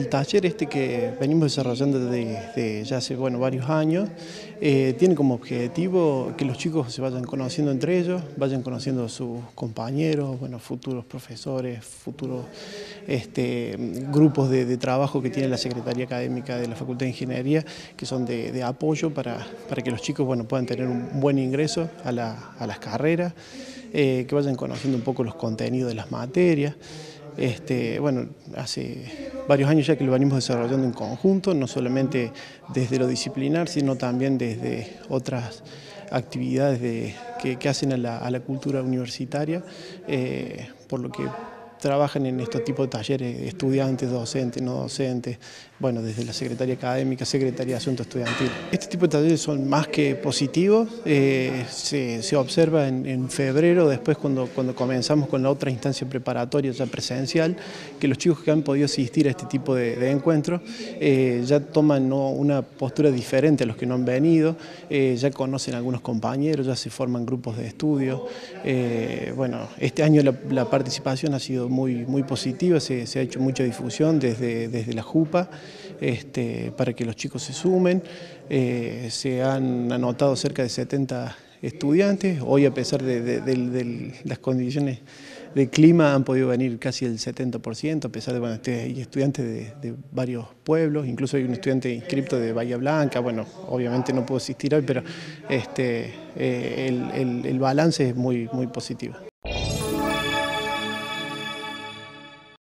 taller que venimos desarrollando desde ya hace varios años tiene como objetivo que los chicos se vayan conociendo entre ellos, vayan conociendo a sus compañeros, futuros profesores, futuros grupos de trabajo que tiene la Secretaría Académica de la Facultad de Ingeniería, que son de apoyo para que los chicos puedan tener un buen ingreso a las carreras, que vayan conociendo un poco los contenidos de las materias. Hace varios años ya que lo venimos desarrollando en conjunto, no solamente desde lo disciplinar, sino también desde otras actividades que hacen a la cultura universitaria, por lo que trabajan en estos tipos de talleres estudiantes, docentes, no docentes, desde la Secretaría Académica, Secretaría de Asuntos Estudiantiles. Este tipo de talleres son más que positivos, se observa en febrero, después cuando comenzamos con la otra instancia preparatoria ya presencial, que los chicos que han podido asistir a este tipo de encuentros ya toman una postura diferente a los que no han venido, ya conocen a algunos compañeros, ya se forman grupos de estudio. Este año la participación ha sido muy positiva, se ha hecho mucha difusión desde la JUPA para que los chicos se sumen. Se han anotado cerca de 70 estudiantes. Hoy, a pesar de las condiciones de clima, han podido venir casi el 70%, a pesar de hay estudiantes de varios pueblos, incluso hay un estudiante inscripto de Bahía Blanca. Obviamente no puedo asistir hoy, pero el balance es muy positivo.